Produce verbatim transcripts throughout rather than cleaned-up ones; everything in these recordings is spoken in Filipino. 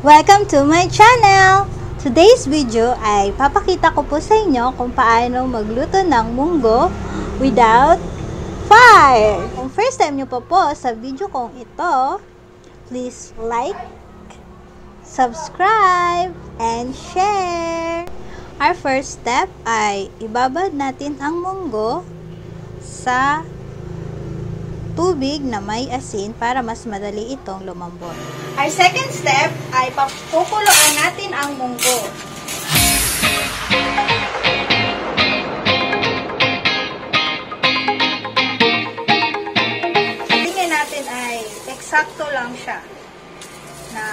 Welcome to my channel! Today's video ay papakita ko po sa inyo kung paano magluto ng munggo without fire. Kung first time nyo po po sa video kong ito, please like, subscribe, and share! Our first step ay ibabad natin ang munggo sa tubig na may asin para mas madali itong lumambot. Our second step ay pakukuloan natin ang munggo. Tingnan natin ay eksakto lang siya na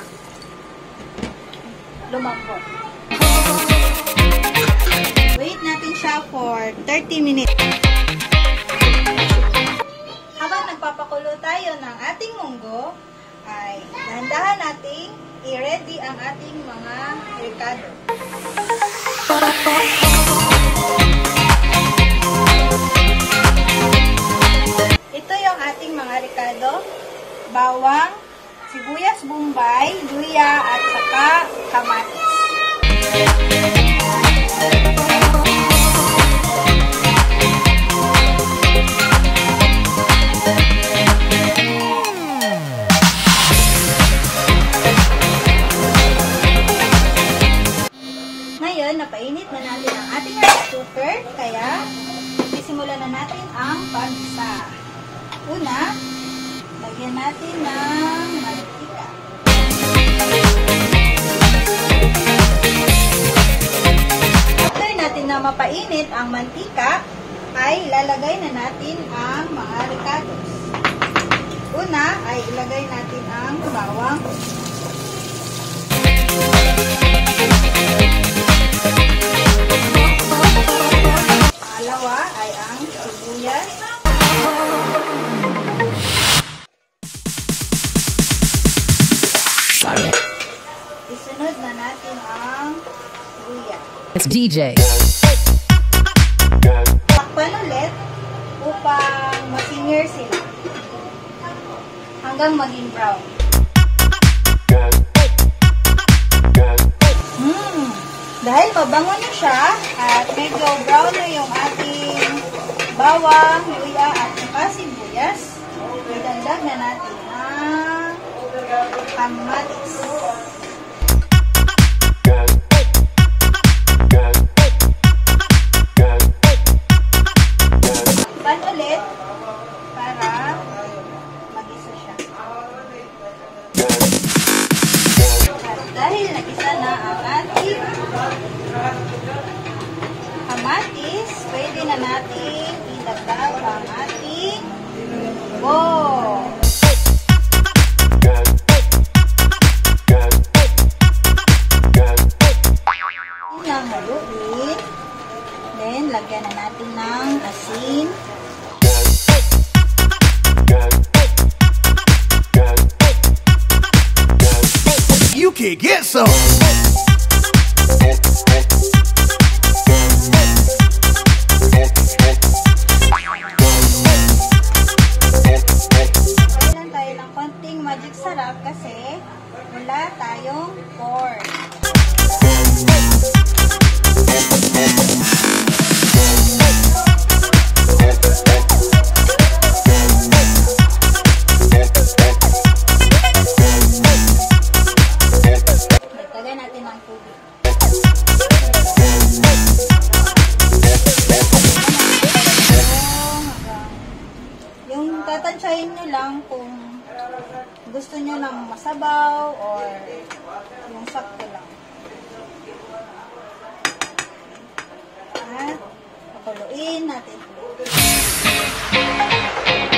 lumambot. Wait natin siya for thirty minutes. Habang nagpapakulo tayo ng ating munggo, ay dahan-dahan nating i-ready ang ating mga ricado. Ito yung ating mga ricado: bawang, sibuyas bombay, luya, at saka kamatis. Napainit na natin ang ating rice cooker, kaya sisimulan na natin ang pag-isa. Una, lagyan natin ng mantika. After natin na mapainit ang mantika, ay ilalagay na natin ang mga ricados. Una, ay ilagay natin ang bawang. Pangalawa ay ang sibuyas. Isunod na natin ang luya. It's D J. Takpan ulit upang ma-simmer sila hanggang maging brown. Hmm. Dahil mabango na siya at medyo brown na yung ating bawang, luya at saka sibuyas, idagdag na natin ang kamatis. Takpan ulit para mag-isa siya. At dahil nag-isa na ang ating kamatis, pwede na natin idagdag ang ating munggo. Yan ang haluin. Then, lagyan na natin ng asin. You can get some! Kailan tayo ng konting magic sarap kasi wala tayong pork. Dagdagan natin ng tubig. Yung tatansyahin nyo lang kung gusto nyo ng masabaw or yung sakto lang. At pakuluin natin.